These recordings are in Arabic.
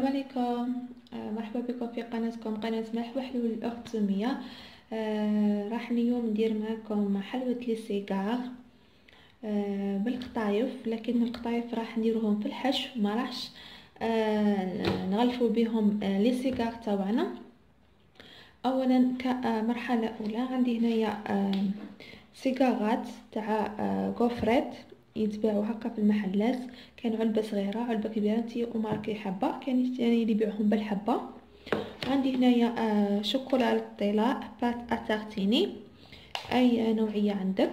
السلام عليكم. مرحبا بكم في قناتكم قناة ملح وحلول الأخت سمية. راح اليوم ندير معكم حلوة لي سيجار بالقطايف، لكن القطايف راح نديروهم في الحشو، ما راحش نغلفوا بهم لي سيجار تاعنا. اولا كمرحله اولى عندي هنايا سيجارات تاع غوفريت يتباعوا هكا في المحلات، كانوا علبه صغيره علبه كبيره انتي وماركي حبه، كاين ثاني اللي يبيعوهم بالحبه. عندي هنايا شوكولا طلاء بات اتارتيني اي نوعيه عندك.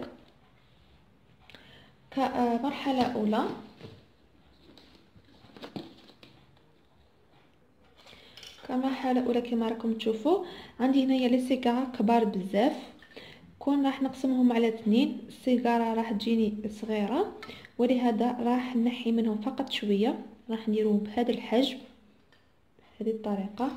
كمرحله اولى كما راكم تشوفوا عندي هنايا لي سيجار كبار بزاف، كون راح نقسمهم على 2. السيجاره راح تجيني صغيره، ولهذا راح نحي منهم فقط شويه، راح نديروه بهذا الحجم بهذه الطريقه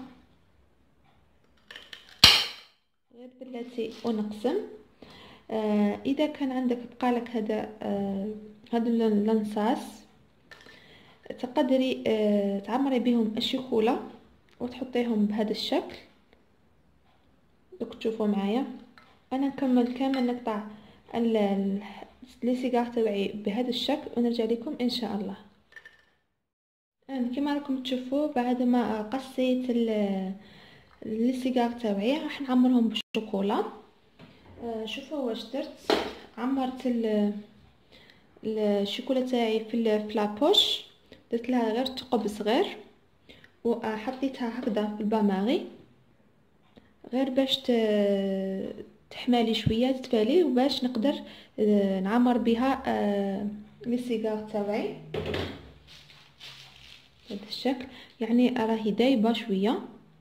غير بلاتي ونقسم. اذا كان عندك بقالك هذا اللنصاص تقدري تعمري بهم الشوكولا وتحطيهم بهذا الشكل. دوك تشوفوا معايا انا نكمل كامل نقطع لي سيجار تاعي بهذا الشكل ونرجع لكم ان شاء الله. كما راكم تشوفوا بعد ما قصيت لي سيجار تاعي راح نعمرهم بالشوكولا. شوفوا واش درت، عمرت الشوكولا تاعي في لابوش، درت لها غير ثقب صغير وحطيتها هكذا في الباماغي غير باش تحمالي شويه تتفالي، وباش نقدر نعمر بها لي سيجار تاعي بهذا الشكل. يعني راهي دايبه شويه،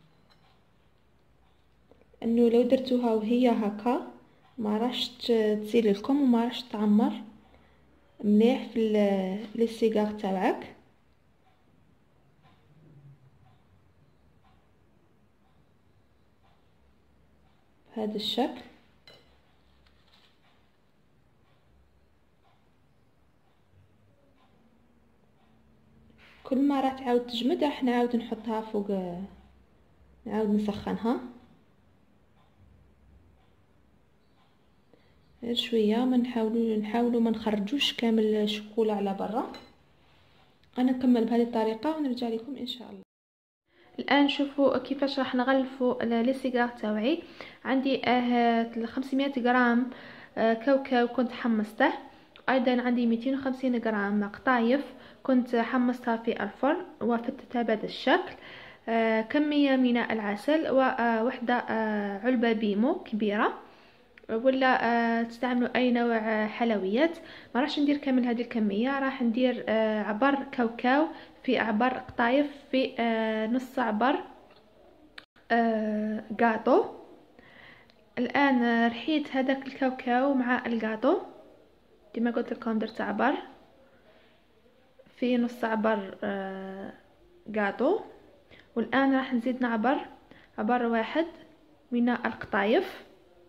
انه لو درتوها وهي هكا ما راش تسيل لكم وما راش تعمر مليح في لي سيجار تاعك. بهذا الشكل كل ما راح تعاود تجمد راح نعاود نحطها فوق، نعاود نسخنها غير شويه، ما نحاولوا ما نخرجوش كامل الشوكولا على برا. انا نكمل بهذه الطريقه ونرجع لكم ان شاء الله. الان شوفوا كيفاش راح نغلفوا لي سيجار تاوعي. عندي 500 غرام كاوكاو كنت حمصته، ايضا عندي 250 غرام قطايف كنت حمصتها في الفرن وفتتها بهذا الشكل، كمية من العسل ووحدة علبة بيمو كبيرة، ولا تستعملوا اي نوع حلويات. ما راح ندير كامل هذه الكميه، راح ندير عبر كاوكاو في عبر قطايف في نص عبر غاطو. الان رحيت هذاك الكاوكاو مع الغاطو كما قلت لكم، درت عبر في نص عبر غاطو، والان راح نزيد نعبر عبر واحد من القطايف.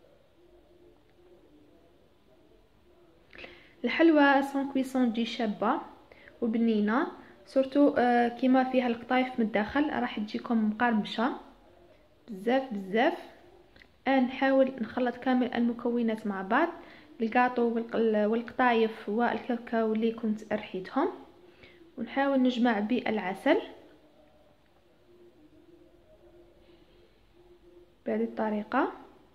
الحلوى سون كويسون تجي شابه وبنينه، سورتو كيما فيها القطايف من الداخل راح تجيكم مقرمشه بزاف بزاف. الان نحاول نخلط كامل المكونات مع بعض، الكاطو والقطايف والكاوكاو اللي كنت رحيتهم، ونحاول نجمع بالعسل بهذه الطريقه.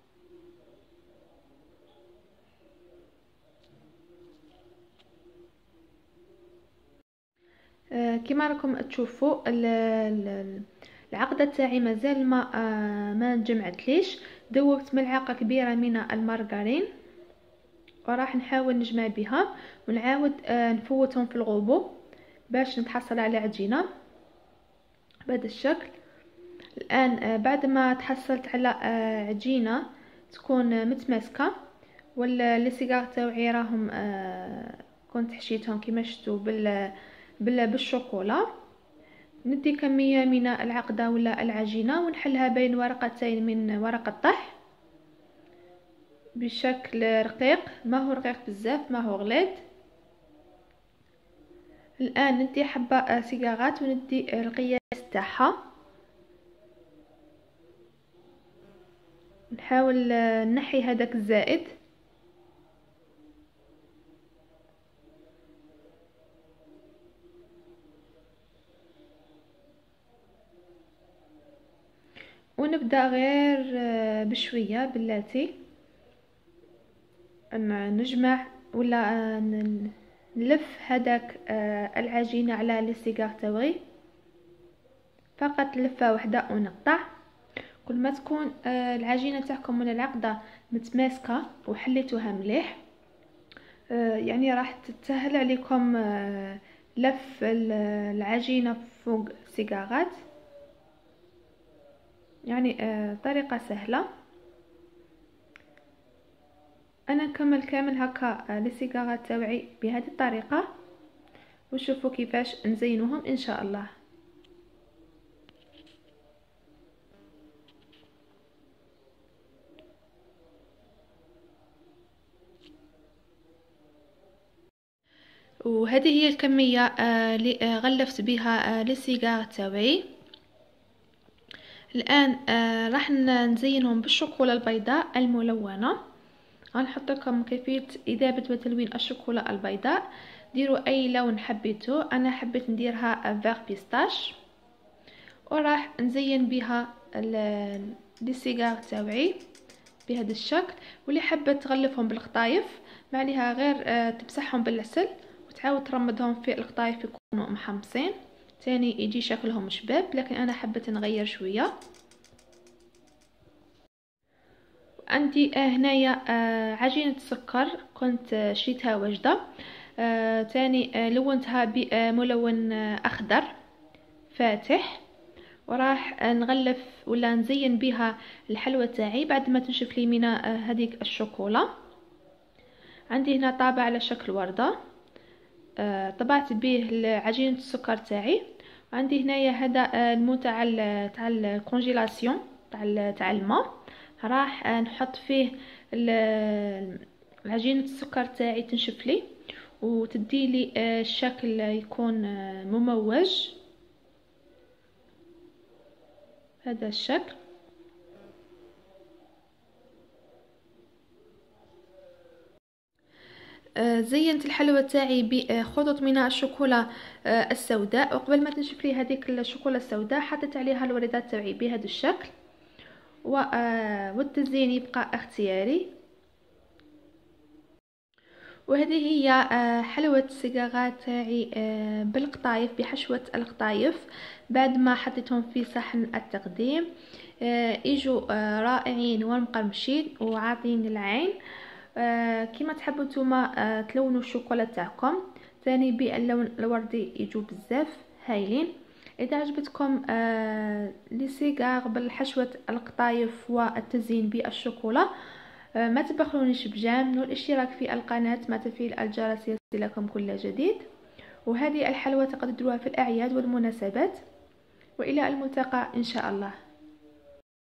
كما راكم تشوفوا العقده تاعي مازال ما نجمعتليش. ذوبت ملعقه كبيره من المارغرين وراح نحاول نجمع بها ونعاود نفوتهم في الغوبو باش نتحصل على عجينه بهذا الشكل. الان بعد ما تحصلت على عجينه تكون متماسكه، ولا لي سيجار تاوعي راهم كنت حشيتهم كما شفتوا بالشوكولا، ندي كميه من العقده ولا العجينه ونحلها بين ورقتين من ورق الطح بشكل رقيق، ما هو رقيق بزاف ما هو غليظ. الان ندي حبه سيجارات وندي القياس تاعها. نحاول نحي هذاك الزائد. ونبدا غير بشويه بلاتي نجمع ولا نلف هذاك العجينه على لي سيغار تاوعي، فقط لفه واحده ونقطع. كل ما تكون العجينه تاعكم ولا العقده متماسكه وحليتوها مليح، يعني راح تسهل عليكم لف العجينه فوق السيغارات. يعني طريقه سهله. انا نكمل كامل هكا لي سيغارات تاوعي بهذه الطريقه، وشوفوا كيفاش نزينوهم ان شاء الله. وهذه هي الكميه اللي غلفت بها لي سيغار تاوعي. الان راح نزينهم بالشوكولا البيضاء الملونه. غنحط لكم كيفيه اذابه وتلوين الشوكولا البيضاء. ديروا اي لون حبيتو، انا حبيت نديرها فيغ بيستاش، وراح نزين بها لي سيغار تاوعي بهذا الشكل. واللي حابه تغلفهم بالقطايف ما عليها غير تمسحهم بالعسل وتعاود ترمضهم في القطايف يكونوا محمصين، ثاني يجي شكلهم شباب. لكن انا حبيت نغير شويه. عندي هنايا عجينه السكر كنت شريتها واجده، ثاني لونتها بملون اخضر فاتح، وراح نغلف ولا نزين بها الحلوى تاعي بعد ما تنشف لي من هذيك الشوكولا. عندي هنا طابع على شكل ورده، طبعت به عجينه السكر تاعي. وعندي هنايا هذا المو تاع الكونجيلاسيون تاع الماء، راح نحط فيه عجينه السكر تاعي تنشف لي وتدي لي الشكل يكون مموج هذا الشكل. زينت الحلوى تاعي بخطوط من الشوكولا السوداء، وقبل ما تنشف لي هذيك الشوكولا السوداء حطيت عليها الوردات تاعي بهذا الشكل، والتزيين يبقى اختياري. وهذه هي حلوى السيغارات تاعي بالقطايف، بحشوة القطايف بعد ما حطيتهم في صحن التقديم. يجوا رائعين ومقرمشين وعاطين العين. كما تحبوا نتوما تلونوا الشوكولا تاعكم ثاني باللون الوردي يجوا بزاف هايلين. اذا عجبتكم لي سيغار بالحشوة القطايف والتزيين بالشوكولا ما تبخلونيش بجيم والاشتراك في القناة مع تفعيل الجرس يصلكم كل جديد. وهذه الحلوى تقدروها في الأعياد والمناسبات، وإلى الملتقى إن شاء الله.